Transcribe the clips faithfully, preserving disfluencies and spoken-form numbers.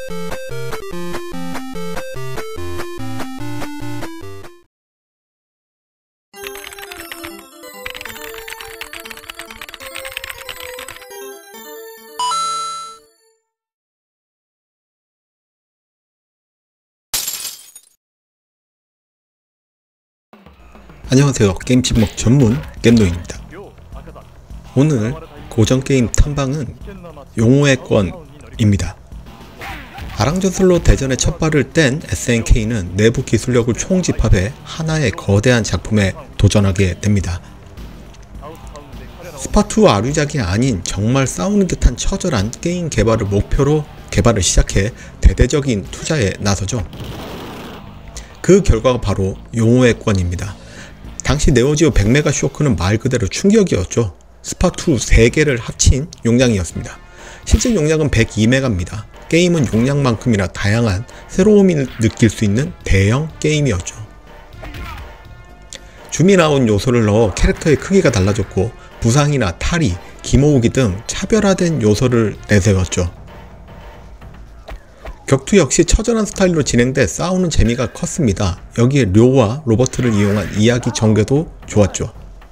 안녕하세요. 게임 친목 전문 겜노입니다. 오늘 고전게임 탐방은 용호의 권입니다. 아랑저슬로 대전에 첫 발을 뗀 에스엔케이는 내부 기술력을 총집합해 하나의 거대한 작품에 도전하게 됩니다. 스파투 아류작이 아닌 정말 싸우는 듯한 처절한 게임 개발을 목표로 개발을 시작해 대대적인 투자에 나서죠. 그 결과가 바로 용호의 권입니다. 당시 네오지오 백 메가 쇼크는 말 그대로 충격이었죠. 스파투 세 개를 합친 용량이었습니다. 실제 용량은 백이 메가입니다. 게임은 용량만큼이나 다양한 새로움을 느낄 수 있는 대형 게임이었죠. 줌이나온 요소를 넣어 캐릭터의 크기가 달라졌고 부상이나 탈이, 기모으기 등 차별화된 요소를 내세웠죠. 격투 역시 처절한 스타일로 진행돼 싸우는 재미가 컸습니다. 여기에 료와 로버트를 이용한 이야기 전개도 좋았죠.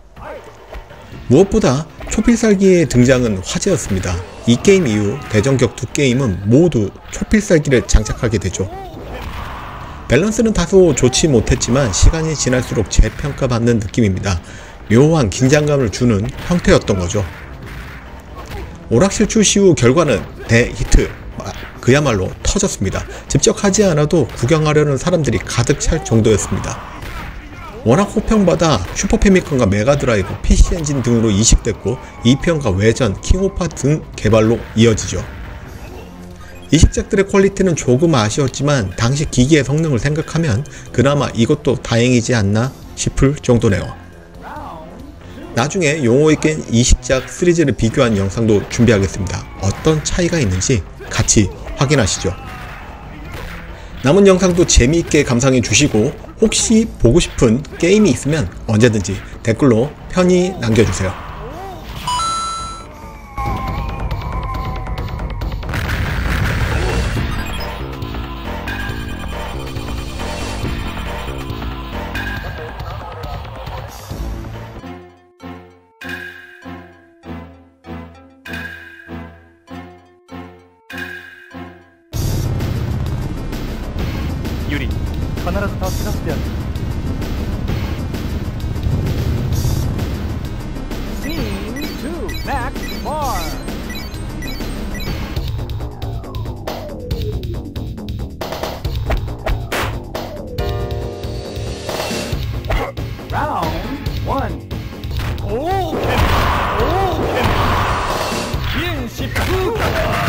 무엇보다 초필살기의 등장은 화제였습니다. 이 게임 이후 대전 격투 게임은 모두 초필살기를 장착하게 되죠. 밸런스는 다소 좋지 못했지만 시간이 지날수록 재평가받는 느낌입니다. 묘한 긴장감을 주는 형태였던 거죠. 오락실 출시 후 결과는 대히트, 그야말로 터졌습니다. 직접 하지 않아도 구경하려는 사람들이 가득 찰 정도였습니다. 워낙 호평받아 슈퍼패미컴과 메가드라이브, 피씨 엔진 등으로 이식됐고 이 편과 외전, 킹오파 등 개발로 이어지죠. 이식작들의 퀄리티는 조금 아쉬웠지만 당시 기기의 성능을 생각하면 그나마 이것도 다행이지 않나 싶을 정도네요. 나중에 용호의 깬 이식작 시리즈를 비교한 영상도 준비하겠습니다. 어떤 차이가 있는지 같이 확인하시죠. 남은 영상도 재미있게 감상해 주시고 혹시 보고 싶은 게임이 있으면 언제든지 댓글로 편히 남겨주세요. 유리, 必ず助け出してやる。Scene two, Max Bar. Round one. 오케이, 오케이. 인시 푸카.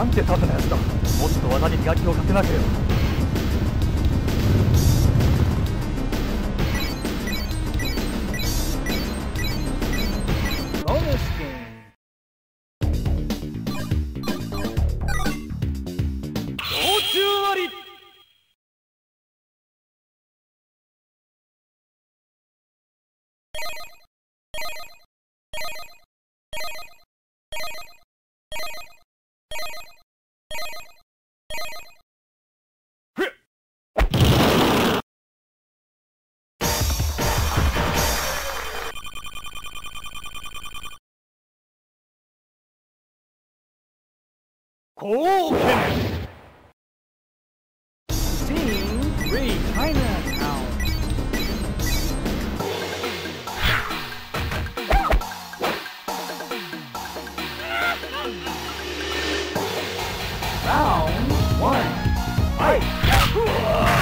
なんてタフなやつだ。もっと技に磨きをかけなければ。ボーナスゲーム。道中あり。貢献 Scene three Chinatown. Round one. Fight!